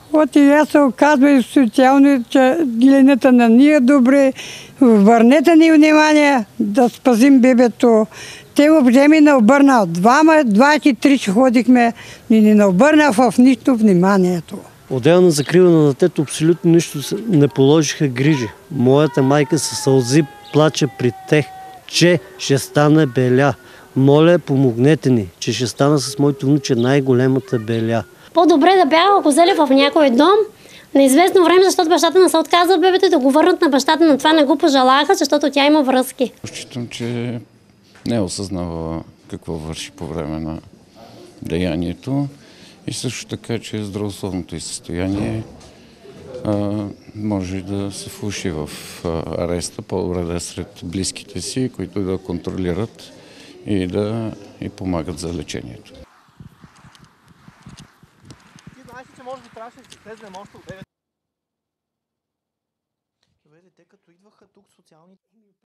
От и аз се оказва и социално, че гледната на ние добре, върнете ни внимание да спасим бебето. Те въобще ми не обърна. 23 че ходихме, ни не обърна в нищо вниманието. Отделно закриване на детето абсолютно нищо не положиха грижи. Моята майка със сълзи плаче при тех, че ще стане беля. Моля, помогнете ни, че ще стана с моето внуче най-големата беля. По-добре да бяха го взели в някой дом на известно време, защото бащата не се отказа от бебето, да го върнат на бащата, на това не го пожелаха, защото тя има връзки. Считам, че не е осъзнава какво върши по време на деянието и също така, че здравословното й състояние може да се влоши в ареста, по-добре да е сред близките си, които да контролират и да й помагат за лечението. Ти знаеш, че може да трябваше да се слезнем още от 9. Те като идваха тук социалните